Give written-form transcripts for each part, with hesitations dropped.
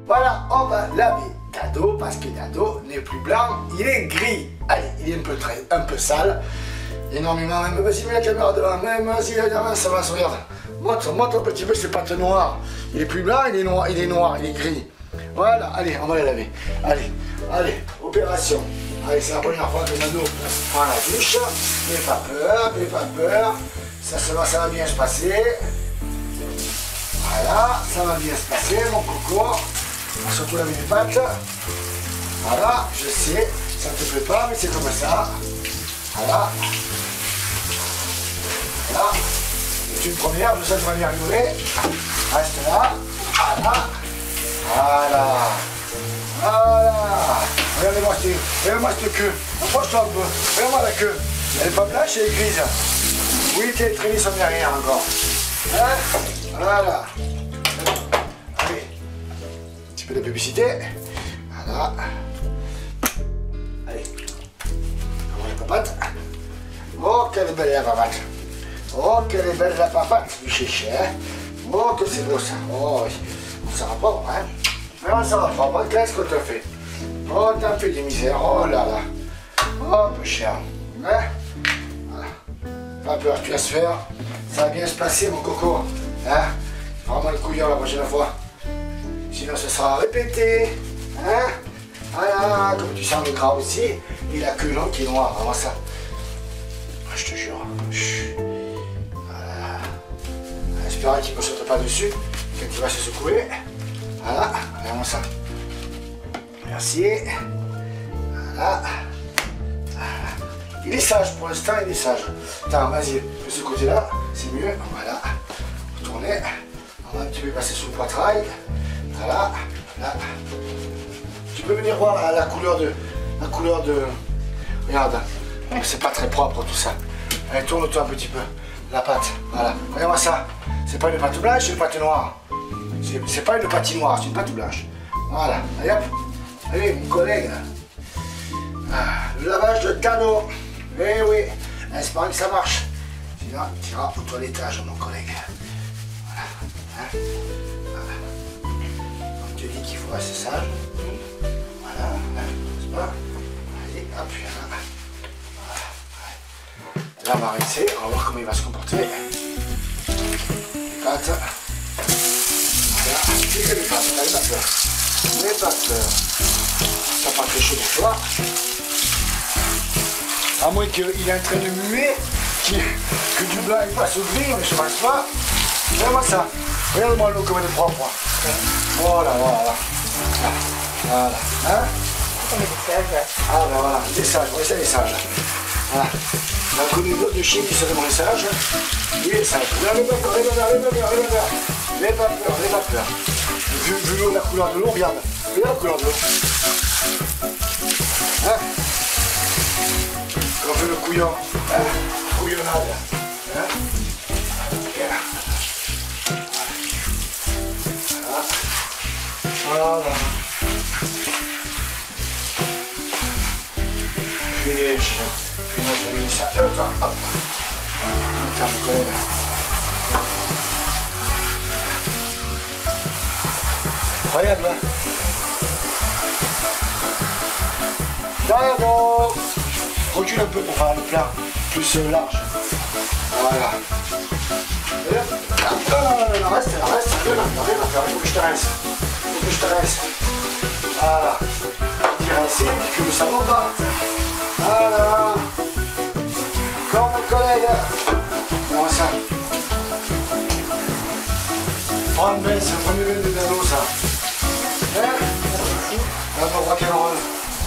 Voilà, on va laver Dado parce que Dado n'est plus blanc, il est gris. Allez, il est un peu sale. Énormément, même vas-y, mets la caméra devant, même vas-y, ça va, regarde. Montre un petit peu ses pattes noires. Il est plus blanc, il est noir, il est gris. Voilà, allez, on va les laver. Allez, opération. Allez, c'est la première fois que Dado prend la douche. N'aie pas peur. Ça va bien se passer. Voilà, ça va bien se passer, mon coco. On va surtout laver les pattes. Voilà, je sais, ça ne te plaît pas, mais c'est comme ça. Voilà. C'est une première, je sais que tu vas bien rigoler. Reste là. Voilà. Regarde-moi cette queue. Approche-toi un peu. Regarde-moi la queue. Elle n'est pas blanche, elle est grise. Oui, tes traînées sont bien rien encore. Hein? Voilà. Allez. Un petit peu de publicité. Voilà. Allez. On va la papate. Oh, qu'elle est belle la papate. Oh, qu'elle est belle la papate du chéché, hein. Oh, que c'est beau ça. Oh, oui. Ça va pas, hein. Non, ça va pas. Qu'est-ce que t'as fait? Oh, t'as fait des misères. Oh là là. Oh, peu cher. Hein? Voilà. Pas peur, tu vas se faire. Ça va bien se passer, mon coco. Hein? Vraiment le couillon la prochaine fois. Sinon, ce sera répété. Hein? Voilà, comme tu sens le gras aussi. Et la queue longue qui est noire, vraiment ça. Je te jure. Voilà. J'espère qu'il ne me saute pas dessus quand il va se secouer. Voilà, vraiment ça. Merci. Voilà. Il est sage pour l'instant, il est sage. Attends, vas-y, de ce côté-là, c'est mieux. Voilà. Retournez. On va un petit peu passer sous le poitrail. Voilà. Là. Tu peux venir voir la couleur de. Regarde. C'est pas très propre tout ça. Allez, tourne-toi un petit peu. La pâte. Voilà. Regarde-moi ça. C'est pas une pâte blanche, c'est une pâte noire. C'est pas une patinoire, c'est une pâte blanche. Voilà. Allez hop. Allez, mon collègue. Le lavage de Dado. Eh oui. Espère que ça marche. Sinon, tu iras au toilettage, mon collègue. Voilà. Hein? Voilà. On te dit qu'il faut rester sage. Voilà. N'est-ce pas? Allez, hop, là. Là, on va rincer, on va voir comment il va se comporter. Les pattes. Voilà, et les pattes, allez, pas peur. N'aie pas peur. Ça pas très chaud pour toi. À moins qu'il est en train de muer, que du blanc il passe au gris, mais je ne pense pas. Regarde-moi ça. Regarde-moi l'eau comme elle est propre. Voilà. Voilà. Hein? On met des sages. Ah ben voilà, des sages, on va essayer les sages. Voilà. On a connu d'autres chiens qui seraient moins sages. Il est sage. N'aie pas peur. Vu l'eau, la couleur de l'eau, regarde. Regarde la couleur de l'eau. Hein? On fait le couillon. Hein? Couillonnade. Hein? Voilà. Finish. Ça. Hop. Regarde là. Dado. Recule un peu pour faire le plat plus large. Voilà. Non, reste. Rien à faire. Il faut que je te rince. Voilà. Tu rinces que le savon parte. Voilà. Comme mon collègue. Comment ça? Prends une belle, c'est le premier bain de Dado ça. Hein? Là pour rock'n'roll.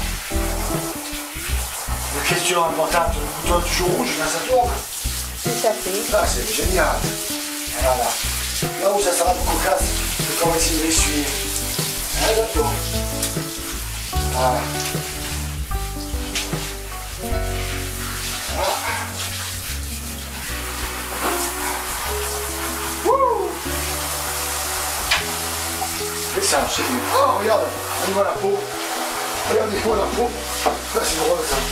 Une question importante, le bouton toujours rouge, là ça tourne. Tout à fait. Ah, c'est génial. Voilà. Là où ça sera beaucoup cocasse, c'est qu'on va essayer de l'essuyer. Hein, d'accord. Voilà. C'est ça, c'est mieux. Oh, regarde, on voit la peau. Regardez-moi la peau. Ça, c'est drôle, ça.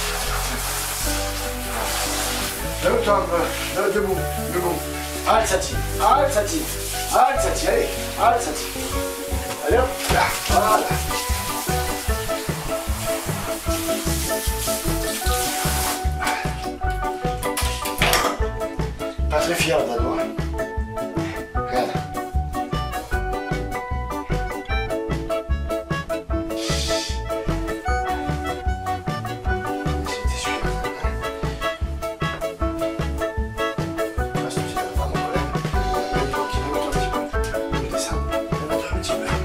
Lève-toi un peu. Debout. Allez, ça tire. Allez, ça tire. Allez, ça tire. Allez hop, là, voilà. Pas très fier d'Ado. Regarde. C'était super. Parce que c'est pas mon problème. Il faut qu'il monte un petit peu. Je descends. Je vais mettre un petit peu.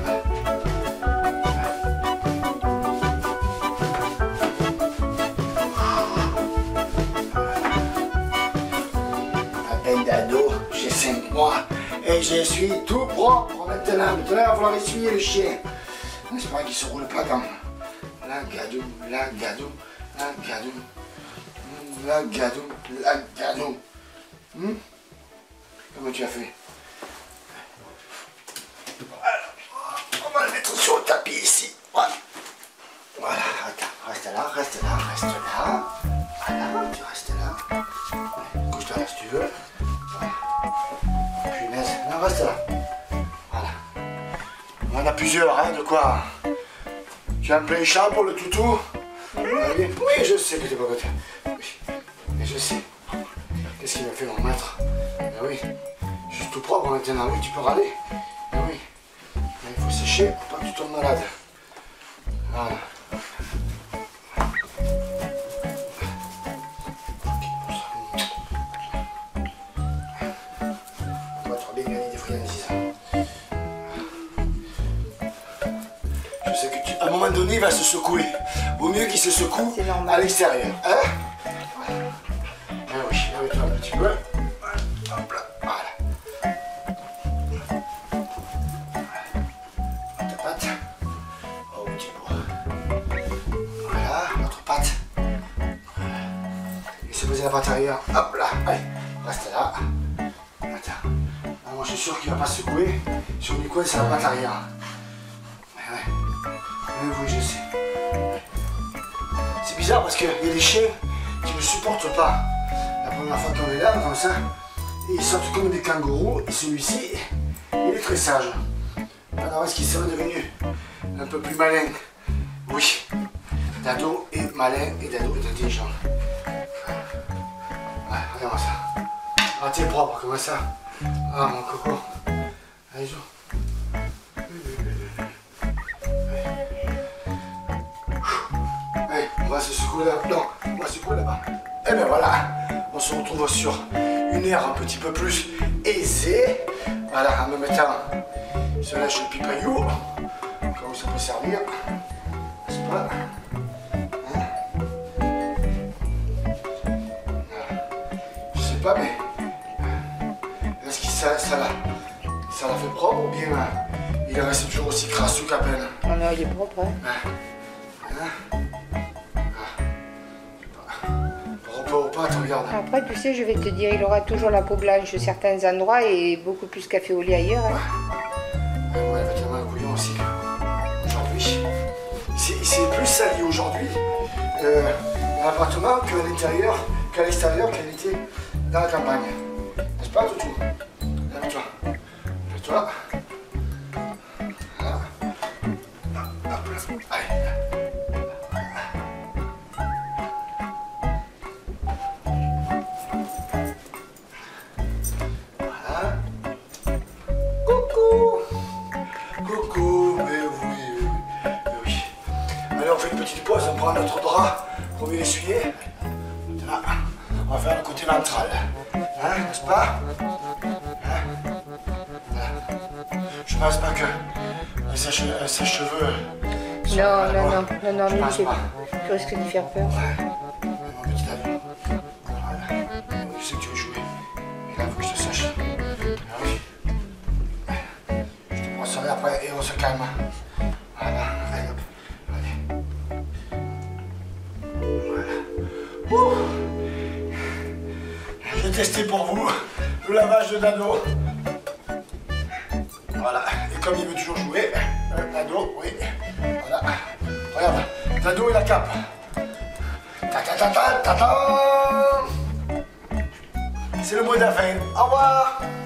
D'ado, j'ai 5 mois et je suis tout propre maintenant. Maintenant, il va falloir essuyer le chien. J'espère qu'il ne se roule pas dans la gadou, la gadou, la gadou, la gadou, la gadou. Comment tu as fait? Alors, on va le mettre sur le tapis ici. Voilà. Voilà, attends, reste là, reste là, reste là. Voilà, tu restes là. Couche-toi là si tu veux. Punaise, non, reste là. Voilà. On en a plusieurs, hein, de quoi. Tu as un plein champ pour le toutou? Oui, je sais que tu es pas content. Oui, mais je sais. Qu'est-ce qu'il a fait mon maître? Ben oui, je suis tout propre maintenant, oui, tu peux râler. Ben oui. Mais il faut sécher pour pas que tu tombes malade. Voilà. Je sais que à un moment donné, il va se secouer. Vaut mieux qu'il se secoue à l'extérieur. Hein? Voilà. Ah oui, lève-toi un petit peu. Hop là, voilà. Ta patte. Au petit bout. Voilà, l'autre patte. Laissez poser la patte arrière. Hop là, allez, reste là. Attends. Ah, moi je suis sûr qu'il ne va pas se secouer sur du coin, c'est la patte arrière. Ouais. Oui, je sais. C'est bizarre parce qu'il y a des chiens qui ne supportent pas. La première fois qu'on est là, comme ça, ils sortent comme des kangourous et celui-ci, il est très sage. Alors est-ce qu'il serait devenu un peu plus malin? Oui. Dado est malin et Dado est intelligent. Ouais, regarde ça. Ah, t'es propre, comment ça? Ah, mon coco. Allez, joue. On va se secouer là. Non, on va se secouer là-bas. Et bien voilà, on se retrouve sur une aire un petit peu plus aisée. Voilà, en me mettant, je lâche le pipaillou, comme ça peut servir. N'est-ce pas? Hein? Je sais pas, mais est-ce que ça l'a fait propre ou bien il reste toujours aussi crasseux qu'à peine? Oh non, il est propre, hein. Regarde. Après, tu sais, je vais te dire, il aura toujours la peau blanche à certains endroits et beaucoup plus café au lait ailleurs. Hein. Ouais, elle va tellement un couillon aussi qu'aujourd'hui. C'est plus sali aujourd'hui dans l'appartement qu'à l'intérieur, qu'à l'extérieur, qu'elle était dans la campagne. N'est-ce pas, Toutou? Lève-toi. Lève-toi. Voilà. Hop là. Allez. On prend notre drap pour mieux l'essuyer. Là, on va faire le côté ventral. Hein, n'est-ce pas? Hein? Je pense pas que un sèche-cheveux. Non, je pense pas. Tu risques d'y faire peur. Ouais. Mon petit avion. Voilà. Je sais que tu veux jouer. Mais là, il faut que je te sèche. Ah oui. Je te brosserai après et on se calme. Voilà. Allez, hop. Allez. Ouh. J'ai testé pour vous le lavage de Dado. Voilà, et comme il veut toujours jouer, Dado, oui, voilà. Regarde, Dado et la cape. Ta ta ta ta ta ta. C'est le mot de la fin. Au revoir.